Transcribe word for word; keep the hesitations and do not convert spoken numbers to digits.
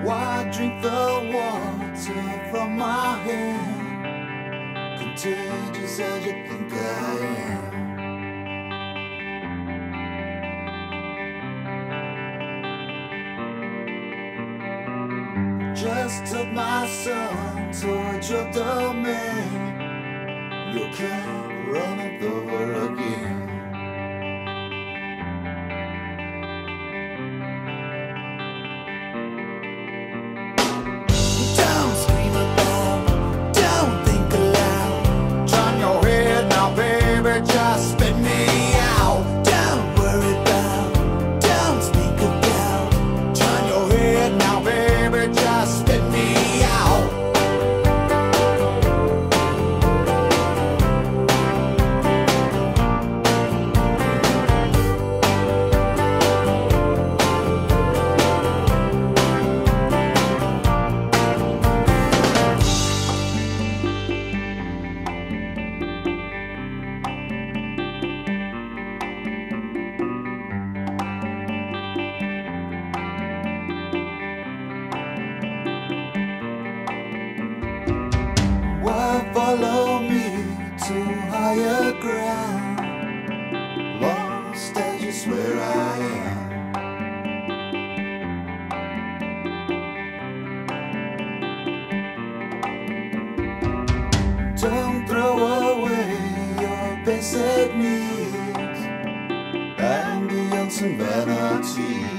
Why drink the water from my hand? Contagious as you think I am. Just took my son towards your domain. You can't run it over again. Don't scream aloud, don't think aloud. Turn your head now, baby, just spit me out. Don't worry about, don't speak about. Turn your head now, baby, just spit me out. Why follow me to higher ground? Lost as you swear I am. Don't throw away your basic needs, ambience and vanity.